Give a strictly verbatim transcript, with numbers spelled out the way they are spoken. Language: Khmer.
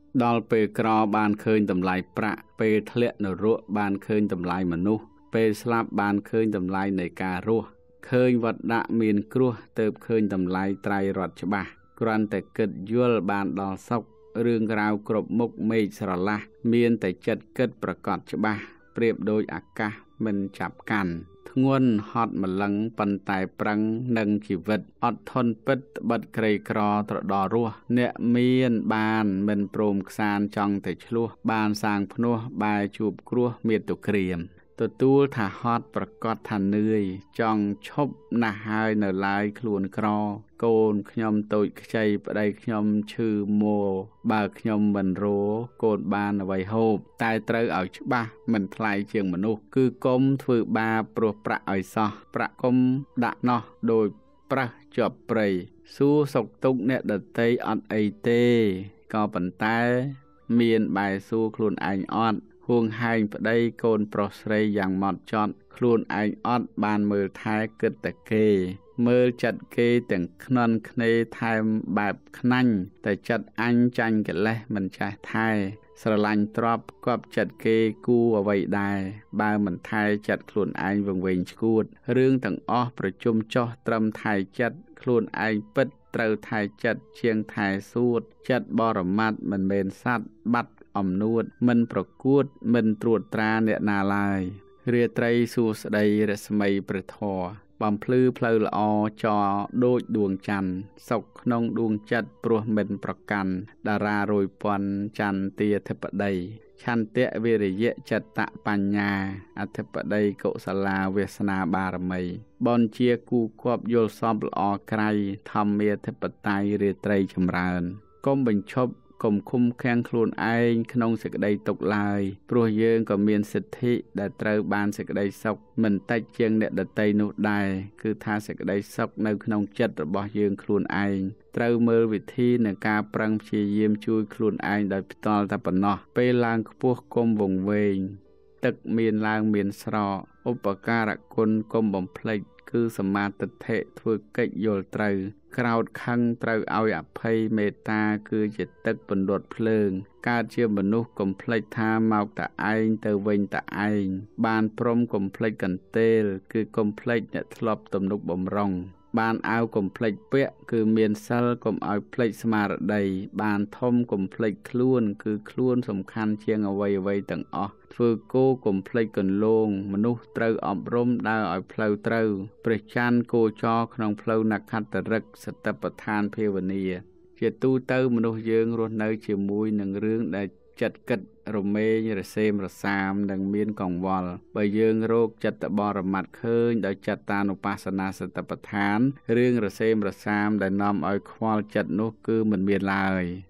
ដល់ពេលក្របានឃើញតម្លៃប្រាក់ពេលធ្លាក់នរកបានឃើញតម្លៃមនុស្សពេលស្លាប់បានឃើញតម្លៃនៃការរស់ឃើញវត្តដាក់មានគ្រោះទៅឃើញតម្លៃត្រៃរតច្បាស់គ្រាន់តែគិតយល់បានដល់សុខរឿងរ៉ាវគ្រប់មុខមេឃស្រឡះមានតែចិត្តគិតប្រកបច្បាស់ប្រៀបដូចអាកាសមិនចាប់កាន់ធ្ងន់ហត់ម្លឹងប៉ុន្តែប្រឹងនឹងជីវិតអត់ធន់ពិតត្បិតក្រីក្រត្រដោះរស់អ្នកមានបានមិនព្រមខ្សានចង់តែឆ្លោះបានសាងភ្នោះបែជួបគ្រោះមាតុក្រាមទទួលថាហត់ប្រកាសថានឿយចង់ឈប់ណាស់ហើយនៅឡើយខ្លួនក្រកូនខ្ញុំតូចខ្ចីប្តីខ្ញុំឈឺមួបើខ្ញុំមិនរកូនបានអ្វីហូបតែត្រូវឲ្យច្បាស់មិនថ្លៃជាងមនុស្សគឺកុំធ្វើបាបព្រោះប្រាក់ឲ្យសោះប្រាក់កុំដាក់នោះដោយប្រះជាប់ព្រៃសួរសុកទុកអ្នកដតីអត់អីទេក៏ប៉ុន្តែមានបែរសួរខ្លួនឯងអត់ហួងហែងប្តីកូនប្រុសស្រីយ៉ាងម៉ត់ចត់ខ្លួនឯងអត់បានមើលថែគិតតែគេមើលចិត្តគេទាំងខ្នន់ខ្នេថែមបែបខ្នាញ់តែចិត្តអញចាញ់កិលេសមិនចេះថែស្រឡាញ់ទ្រព្យគប់ចិត្តគេគូអ្វីដែរបើមិនថែចិត្តខ្លួនឯងវង្វេងឈួតរឿងទាំងអស់ប្រជុំចោះត្រឹមថែចិត្តខ្លួនឯងពិតត្រូវថែចិត្តជាងថែសួតចិត្តបរមត្តមិនមែនសត្វបាត់អំនួតមិនប្រកួតមិនត្រួតត្រាអ្នកណាឡើយរាត្រីសួស្ដីរស្មីព្រះធម៌បំភ្លឺផ្លូវល្អចរដូចដួងច័ន្ទសុខក្នុងដួងចិត្តព្រោះមិនប្រកាន់តារារយពាន់ចន្ទាធិបតីឆន្ទៈវិរិយៈចិត្តៈបញ្ញាអធិបតីកុសលាវាសនាបារមីបនជាគូគប់យល់សពល្អក្រៃធម្មាធិបតេយ្យរាត្រីចម្រើនកុំបញ្ឈប់កុំឃុំខាំងខ្លួនឯងក្នុងសេចក្តីទុក្ខឡើយព្រោះយើងក៏មានសិទ្ធិដែលត្រូវបានសេចក្តីសុខមិនតិចជាងអ្នកដទៃនោះដែរគឺថាសេចក្តីសុខនៅក្នុងចិត្តរបស់យើងខ្លួនឯងត្រូវមើលវិធីនៃការប្រឹងព្យាយាមជួយខ្លួនឯងដោយផ្ទាល់តែប៉ុណ្ណោះពេលឡើងខ្ពស់កុំវង្វេងទឹកមានឡើងមានស្រកឧបការៈគុណកុំបំភ្លេចគឺសមាទិដ្ឋិធ្វើកិច្ចយល់ត្រូវក្រោតខឹងត្រូវឲ្យអភ័យមេត្តាគឺជាទឹកពន្លត់ភ្លើងកើតជាមនុស្សកុំភ្លេចថាមកតែឯងទៅវិញតែឯងបានព្រមកុំភ្លេចកន្ទេលគឺកុំភ្លេចអ្នកធ្លាប់ទំនុកបំរុងបានអាវកុំភ្លេចពាក់គឺមានសិលកុំឲ្យភ្លេចស្មារតីបានធំកុំភ្លេចខ្លួនគឺខ្លួនសំខាន់ជាងអ្វីអ្វីទាំងអស់ធ្វើគោកុំភ្លេចកន្លងមនុស្សត្រូវអប់រំដើរឲ្យផ្លូវត្រូវព្រះច័ន្ទគោចរក្នុងផ្លូវនក្ខត្តរិកសតិប្បដ្ឋានភាវនាជាទូទៅមនុស្សយើងរស់នៅជាមួយនឹងរឿងដែលចិត្តគិតរមែងរសេមរសាមនិងមានកង្វល់បើយើងរកចិត្តបរមត្តឃើញដោយចត្តានុបស្សនាសតិប្បដ្ឋានរឿងរសេមរសាមដែលនាំឲ្យខ្វល់ចិត្តនោះគឺមិនមានឡើយ